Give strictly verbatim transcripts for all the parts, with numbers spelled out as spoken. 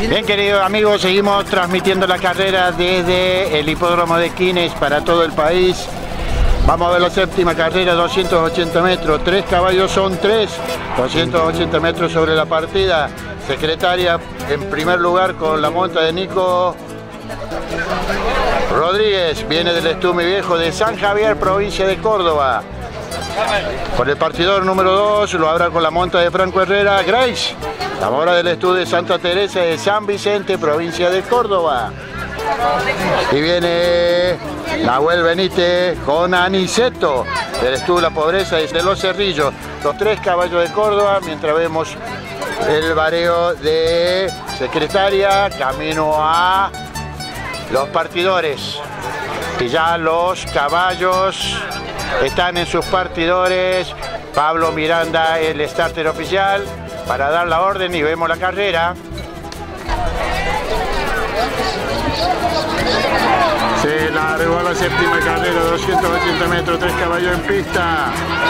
Bien, queridos amigos, seguimos transmitiendo la carrera desde el hipódromo de Quines para todo el país. Vamos a ver la séptima carrera, doscientos ochenta metros, tres caballos son tres, doscientos ochenta metros sobre la partida. Secretaria en primer lugar con la monta de Nico Rodríguez, viene del Estume Viejo de San Javier, provincia de Córdoba. Por el partidor número dos lo habrá con la monta de Franco Herrera, Grace, la mora del estudio de Santa Teresa de San Vicente, provincia de Córdoba. Y viene Nahuel Benítez con Aniceto del estudio La Pobreza de Los Cerrillos, los tres caballos de Córdoba, mientras vemos el vareo de Secretaria camino a los partidores. Y ya los caballos están en sus partidores. Pablo Miranda, el starter oficial, para dar la orden y vemos la carrera. Se largó la séptima carrera, doscientos ochenta metros, tres caballos en pista.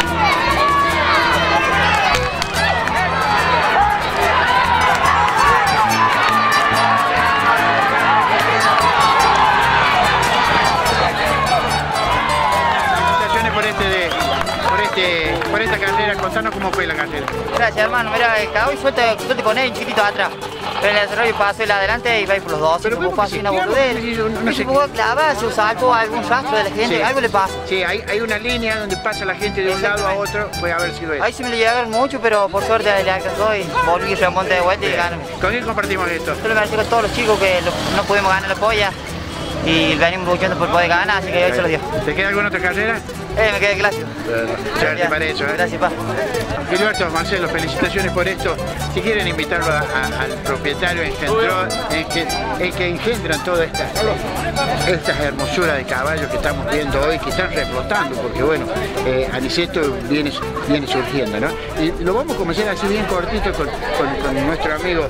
Por, este de, por, este, por esta carrera, contanos cómo fue la carrera. Gracias, hermano. Mira, el caballo suelto, suelto con él un chiquitito atrás. Pero en el desarrollo pasó el adelante y va a ir por los dos. Pero se pasó una boludera. No, no se jugó clava, se saltó algún rastro de la gente, sí, algo le pasa. Sí, hay, hay una línea donde pasa la gente de un lado a otro, puede haber sido eso. Ahí se me lo llegaron mucho, pero por suerte le alcanzó y volví y remonte de vuelta. Bien. Y ganó. ¿Con quién compartimos esto? Yo le agradezco a todos los chicos que lo, no pudimos ganar la polla y venimos luchando por poder ganar, así que hoy se lo dio. ¿Te queda alguna otra carrera? Eh, me quedé clásico. Suerte para eso, ¿eh? Gracias, pa. Gilberto, Marcelo, felicitaciones por esto. Si quieren invitarlo a, a, al propietario, engendró, el, que, el que engendran todas estas, estas hermosuras de caballos que estamos viendo hoy, que están reflotando, porque bueno, eh, Aniceto viene, viene surgiendo, ¿no? Y lo vamos a comenzar así bien cortito con, con, con nuestro amigo.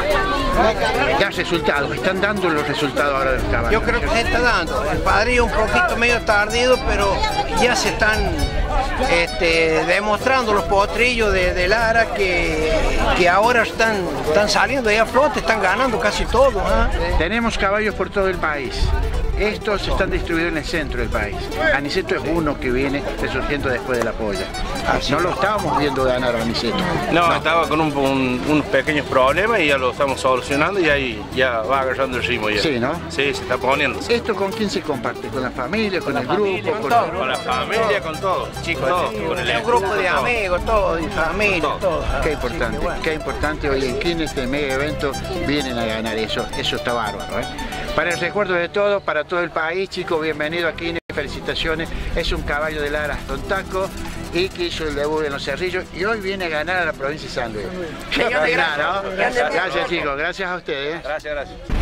Ya resultados, están dando los resultados ahora de los caballos. Yo creo que se está dando. El padrillo un poquito medio tardido, pero ya se están este, demostrando los potrillos de, de Lara que, que ahora están, están saliendo ahí a flote, están ganando casi todo. ¿eh? Tenemos caballos por todo el país. Estos están distribuidos en el centro del país. Aniceto es uno que viene resurgiendo después de la polla. No lo estábamos viendo ganar a Aniceto. No, no. Estaba con un, un, unos pequeños problemas y ya lo estamos solucionando y ahí ya va agarrando el ritmo ya. Sí, ¿no? Sí, se está poniendo. ¿Esto con quién se comparte? ¿Con la familia, con, con el grupo? Familia, con, con, con la familia, con todos, chicos, todos. Sí, con el un grupo de amigos, todos, y familia, todo. todos. Qué importante, bueno. Qué importante hoy en Quines, este mega evento, vienen a ganar eso. Eso está bárbaro, ¿eh? Para el recuerdo de todos, para todo el país, chicos, bienvenido a Quines, felicitaciones. Es un caballo de Lara Tontaco y que hizo el debut en Los Cerrillos y hoy viene a ganar a la provincia de San Luis. Qué pena, ¿no? Gracias, chicos, gracias a ustedes. Gracias, gracias.